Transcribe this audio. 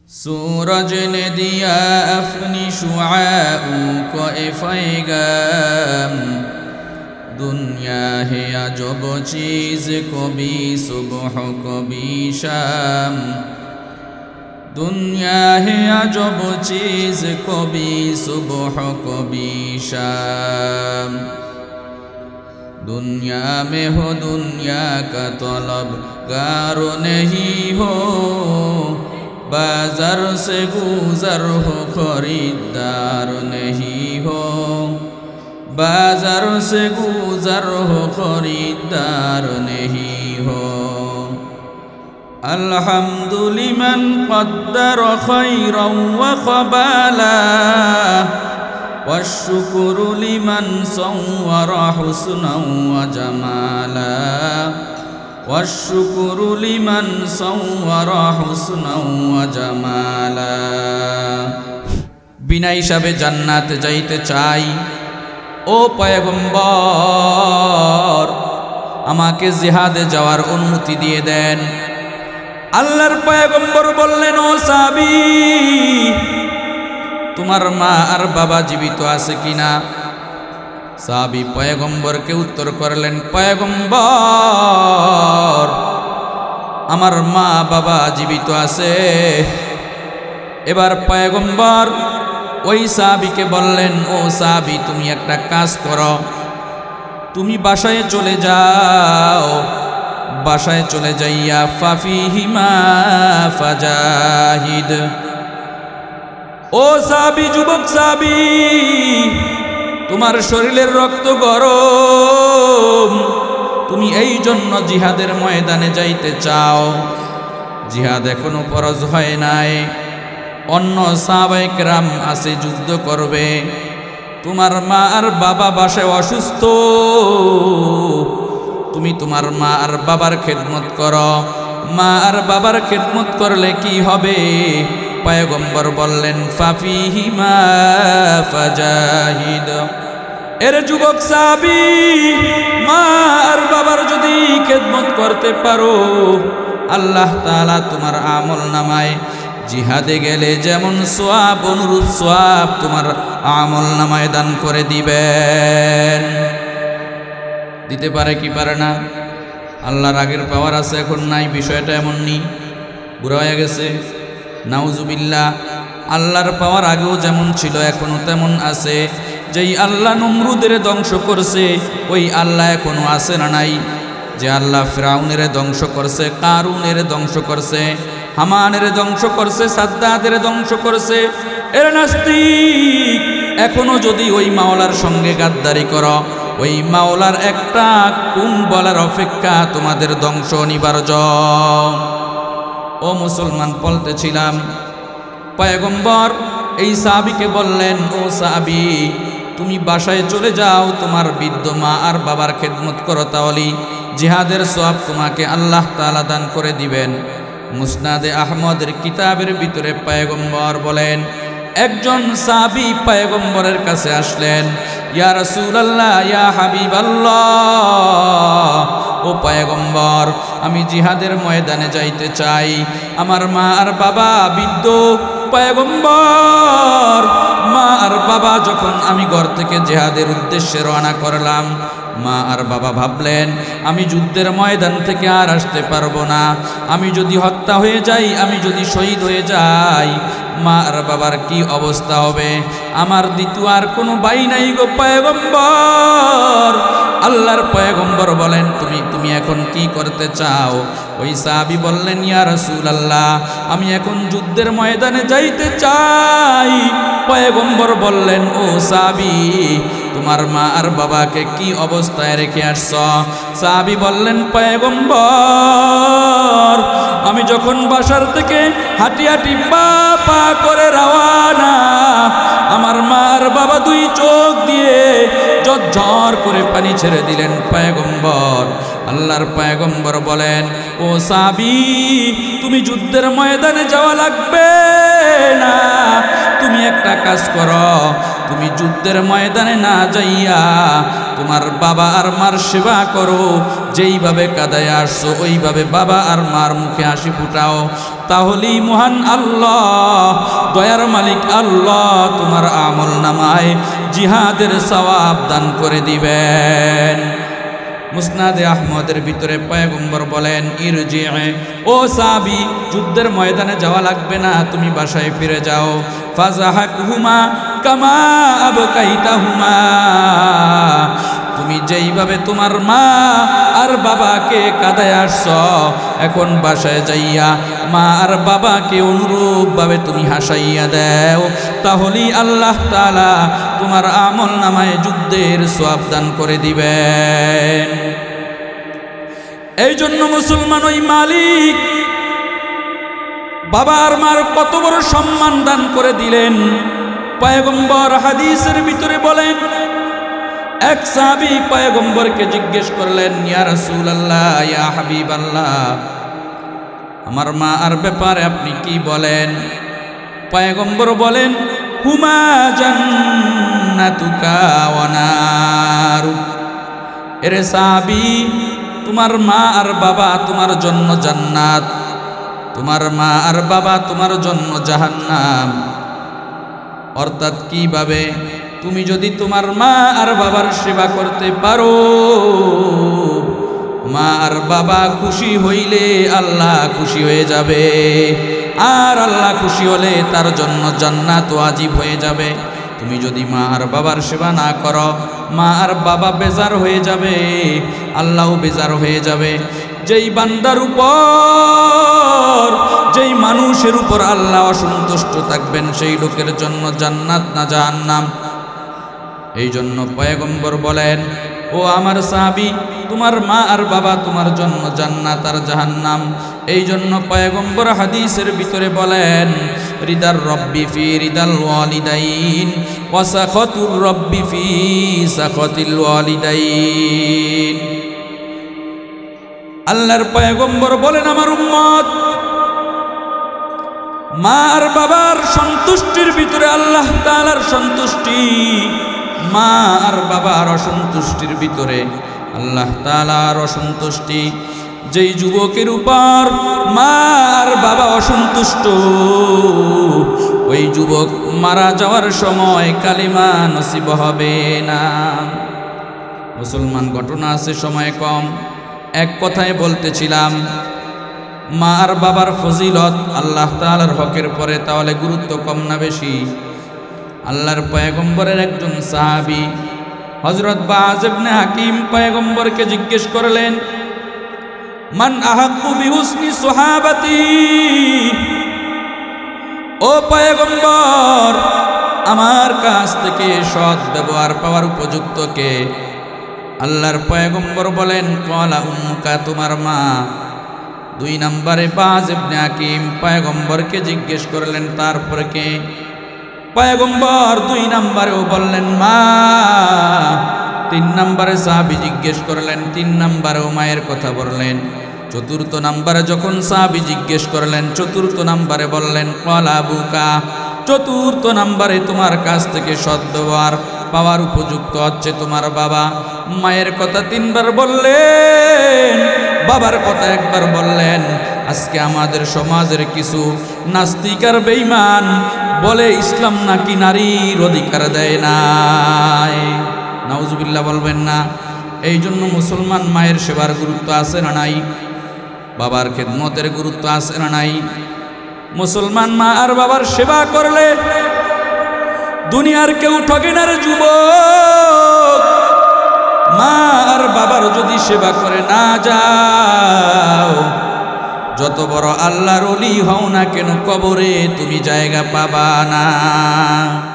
सूरज ने दिया अपनी शुआओं को पैगाम, दुनिया है अजब चीज़ कभी सुबह कभी शाम। दुनिया है अजब चीज़ कभी सुबह कभी शाम। दुनिया में हो दुनिया का तलबगार नहीं हो, बाजार से गुजर हो खरीदार नहीं हो। बाजार से गुजर हो खरीदार नहीं हो। अल्हम्दुलिमन क़द्दर खैरन व क़बाला, वश्शुक्रु लिमन सव्वरा हुस्नन व जमाला। वश्शुक्रु लिमन सव्वरा हुस्नन व जमाला। बिना हिसाबे জান্নাত যাইতে চাই, ও পয়গম্বর আমাকে জিহাদে যাওয়ার অনুমতি দিয়ে দেন। আল্লাহর পয়গম্বর বললেন, ও সাহাবী, তোমার মা আর বাবা জীবিত আছে কিনা? সাহাবী পয়গম্বরকে উত্তর করলেন, পয়গম্বর আমার মা বাবা জীবিত আছে। এবার পয়গম্বর ওই সাহাবীকে বললেন, ও সাহাবী, তুমি একটা কাজ করো, তুমি বাসায় চলে যাও। বাসায় চলে যাইয়া ফাফিহিমা ফাজাহিদ। ও সাহাবী, যুবক সাহাবী, তোমার শরীরের রক্ত গরম, তুমি এই জন্য জিহাদের ময়দানে যাইতে চাও। জিহাদ এখনো ফরজ হয় নাই, অন্য সাহাবায়ে কেরাম আছে যুদ্ধ করবে। তোমার মা আর বাবা বাসায় অসুস্থ, তুমি তোমার মা আর বাবার খেদমত করো। মা আর বাবার খেদমত করলে কি হবে? পয়গম্বর বললেন, ফাফিহিমা ফাজাহিদ। এর যুবক সাহাবী, মা আর বাবার যদি খেদমত করতে পারো, আল্লাহ তাআলা তোমার আমল নামায় জিহাদে গেলে যেমন সওয়াব, অনুরূপ সওয়াব তোমার আমল নামায় দান করে দিবেন। দিতে পারে কি পারে না? আল্লাহর আগের পাওয়ার আছে, এখন নাই। বিষয়টা এমন নেই, বুড়া হয়ে গেছে, নাউজুবিল্লাহ। আল্লাহর পাওয়ার আগেও যেমন ছিল এখনো তেমন আছে। যেই আল্লাহ নমরুদের ধ্বংস করছে, ওই আল্লাহ এখনো আছে না নাই? যে আল্লাহ ফিরাউনের ধ্বংস করছে, কারুনের ধ্বংস করছে, হামানের ধ্বংস করছে, সাদ্দাদের ধ্বংস করছে। এর নাস্তিক, এখনো যদি ওই মাওলার সঙ্গে গাদ্দারি করো, ওই মাওলার একটা কোন বলার অপেক্ষা তোমাদের ধ্বংস অনিবার্য। ও মুসলমান, বলতেছিলাম, পয়গম্বর এই সাহাবীকে বললেন, ও সাহাবী, তুমি বাসায় চলে যাও, তোমার বৃদ্ধ মা আর বাবার খেদমত করো, তাহলে জিহাদের সওয়াব তোমাকে আল্লাহ তাআলা দান করে দিবেন। মুসনাদে আহমদের কিতাবের ভিতরে পয়গম্বর বলেন, একজন সাহাবী পয়গম্বরের কাছে আসলেন, ইয়া রাসূলুল্লাহ, ইয়া হাবিবাল্লাহ, ও পয়গম্বর, আমি জিহাদের ময়দানে যাইতে চাই, আমার মা আর বাবা বৃদ্ধ। পয়গম্বর, মা আর বাবা যখন আমি ঘর থেকে জিহাদের উদ্দেশ্যে রওনা করলাম, মা আর বাবা ভাবলেন আমি যুদ্ধের ময়দান থেকে আর আসতে পারবো না। আমি যদি হত্যা হয়ে যাই, আমি যদি শহীদ হয়ে যাই, মা আর বাবার কি অবস্থা হবে? আমার দ্বিতীয় আর কোনো ভাই নাই গো পয়গম্বর। আল্লাহর পয়গম্বর বলেন, তুমি এখন কি করতে চাও? ওই সাহাবী বললেন, ইয়া রাসূলুল্লাহ, আমি এখন যুদ্ধের ময়দানে যাইতে চাই। পয়গম্বর বললেন, ও সাহাবী, তোমার মা আর বাবাকে কি অবস্থায় রেখে আসছ? সাহাবী বললেন, পয়গম্বর, আমি যখন বাসার থেকে হাঁটি হাঁটি পা পা করে রওয়ানা, আমার মা আর বাবা দুই চোখ দিয়ে ঝরঝর করে পানি ছেড়ে দিলেন। পয়গম্বর, আল্লাহর পয়গম্বর বলেন, ও সাহাবী, তুমি যুদ্ধের ময়দানে যাওয়া লাগবে না। তুমি একটা কাজ করো, তুমি যুদ্ধের ময়দানে না যাইয়া তোমার বাবা আর মার সেবা করো, যেইভাবে কাদায় আসছো ওইভাবে বাবা আর মার মুখে হাসি ফুটাও, তাহলেই মহান আল্লাহ দয়ার মালিক আল্লাহ তোমার আমল নামায় জিহাদের সওয়াব দান করে দিবেন। মুসনাদে আহমদের ভিতরে পয়গম্বর বলেন, ইরজি'ে, ও সাহাবী, যুদ্ধের ময়দানে যাওয়া লাগবে না, তুমি বাসায় ফিরে যাও। ফাজাহাকুহুমা কামা আবকাইতাহুমা, তুমি যেইভাবে তোমার মা আর বাবাকে কাঁদায় আসছ, এখন বাসায় যাইয়া মা আর বাবাকে অনুরূপভাবে তুমি হাসাইয়া দাও, তাহলেই আল্লাহ তাআলা তোমার আমল নামায় যুদ্ধের সওয়াব দান করে দিবেন। এই জন্য মুসলমান ওই মালিক বাবা আর মার কত বড় সম্মান দান করে দিলেন। পয়গম্বর হাদিসের ভিতরে বলেন, এক সাহাবী পয়গম্বরকে জিজ্ঞেস করলেন, ইয়া রাসূলুল্লাহ, ইয়া হাবিবাল্লাহ, আমার মা আর ব্যাপারে আপনি কি বলেন? পয়গম্বর বলেন, হুমা জান্নাতুকা ওয়া নারুক, এরে সাহাবী, তোমার মা আর বাবা তোমার জন্য জান্নাত, তোমার মা আর বাবা তোমার জন্য জাহান্নাম। অর্থাৎ কিভাবে? তুমি যদি তোমার মা আর বাবার সেবা করতে পারো, মা আর বাবা খুশি হইলে আল্লাহ খুশি হয়ে যাবে, আর আল্লাহ খুশি হলে তার জন্য জান্নাত ওয়াজিব হয়ে যাবে। তুমি যদি মা আর বাবার সেবা না করো, মা আর বাবা বেজার হয়ে যাবে, আল্লাহও বেজার হয়ে যাবে। যেই বান্দার উপর, যেই মানুষের উপর আল্লাহ অসন্তুষ্ট থাকবেন, সেই লোকের জন্য জান্নাত না জাহান্নাম। এই জন্য পয়গম্বর বলেন, ও আমার সাহাবী, তোমার মা আর বাবা তোমার জন্য জান্নাত আর জাহান্নাম। এই জন্য পয়গম্বর হাদিসের ভিতরে বলেন, রিদার রব্বি ফি রিদাল ওয়ালিদাইন ওয়া সাখাতুর রব্বি ফি সাখাতিল ওয়ালিদাইন। আল্লাহর পয়গম্বর বলেন, আমার উম্মত মা আর বাবার সন্তুষ্টির ভিতরে আল্লাহ তাআলার সন্তুষ্টি, মা আর বাবার অসন্তুষ্টির ভিতরে আল্লাহ তাআলার অসন্তুষ্টি। যেই যুবকের উপর মা আর বাবা অসন্তুষ্ট, ওই যুবক মারা যাওয়ার সময় কালিমা নসিব হবে না। মুসলমান, ঘটনা আছে, সময় কম। এক কথায় বলতেছিলাম, মা আর বাবার ফজিলত আল্লাহ তাআলার হকের পরে তাহলে গুরুত্ব কম না বেশি? আল্লাহর পয়গম্বরের একজন সাহাবী হযরত বাজ ইবনে হাকিম পয়গম্বরকে জিজ্ঞেস করলেন, মান আহাক্কু বিহুসনি সুহাবাতি, ও পয়গম্বর, আমার কাছ থেকে সৎ ব্যবহার পাওয়ার উপযুক্ত কে? আল্লাহর পয়গম্বর বলেন, ক্বালা উম্মুকা, তোমার মা। 2 নম্বরে বাজ ইবনে হাকিম পয়গম্বরকে জিজ্ঞেস করলেন, তারপর কে? পয়গম্বর 2 নম্বরেও বললেন মা। 3 নম্বরে সাহাবী জিজ্ঞেস করলেন, 3 নম্বরেও মায়ের কথা বললেন। 4র্থ নম্বরে যখন সাহাবী জিজ্ঞেস করলেন, 4র্থ নম্বরে বললেন ক্বালা আবুকা। 4র্থ নম্বরে তোমার কাছ থেকে সদ্ব্যবহার পাওয়ার উপযুক্ত হচ্ছে তোমার বাবা। মায়ের কথা 3 বার বললেন, বাবার কথা 1 বার বললেন। আজকে আমাদের সমাজের কিছু নাস্তিক আর বেঈমান বলে ইসলাম নাকি নারীর অধিকার দেয় নাই। নাউজুবিল্লাহ বলবেন না। এই জন্য মুসলমান মায়ের সেবার গুরুত্ব আছে না নাই? বাবার খেদমতের গুরুত্ব আছে না নাই? মুসলমান মা আর বাবার সেবা করলে দুনিয়ার কেউ ঠকে না রে যুবক। মা আর বাবার যদি সেবা করে না যাও, যত বড় আল্লাহর ওলি হও না কেন, কবরে তুমি জায়গা পাবা না।